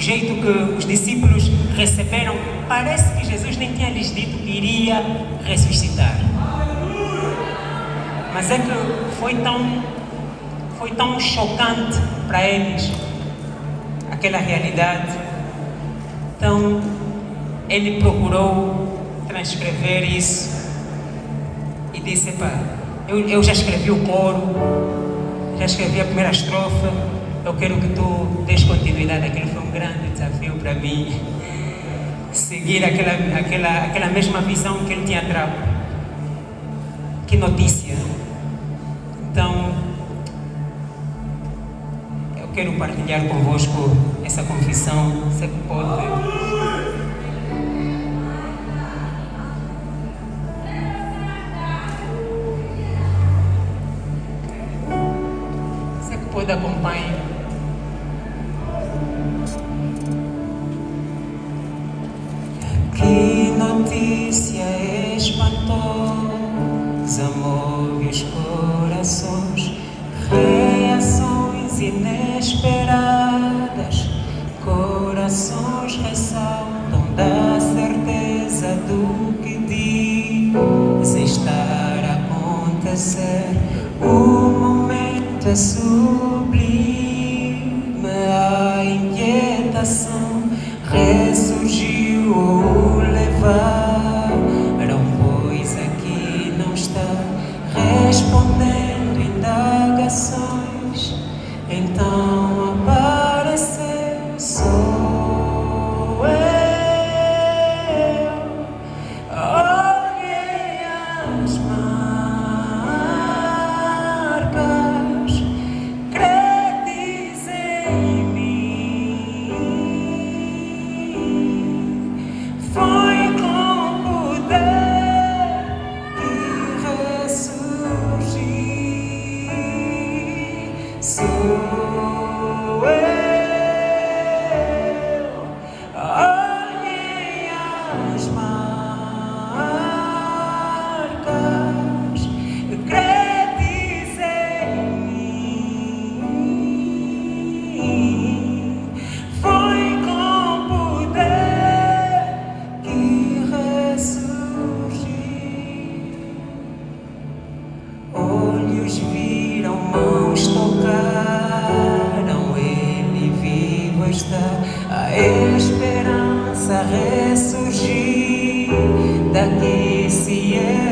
jeito que os discípulos receberam, parece que Jesus nem tinha lhes dito que iria ressuscitar. Mas é que foi tão chocante para eles aquela realidade. Então ele procurou transcrever isso e disse: "Epá, eu já escrevi o coro, já escrevi a primeira estrofe, eu quero que tu dês continuidade." Aquilo foi um grande desafio para mim, seguir aquela mesma visão que ele tinha trago. Que notícia! Então, eu quero partilhar convosco essa confissão. Você que pode... Você que pode acompanhar. Que notícia espantosa move os corações, reações inesperadas, corações ressaltam da certeza do que diz estar a acontecer. O momento é sublime, a inquietação ressurgiu ou levaram, pois aqui não está respondendo indagações. Então apareceu, sou eu. Olhei as marcas, credes em mim. Foi com poder que ressurgi. Sou eu. Olhei as marcas, credes em mim. Foi com poder que ressurgi. Olhos viram, mãos tocaram, ele vivo está. A esperança ressurgir, daqui se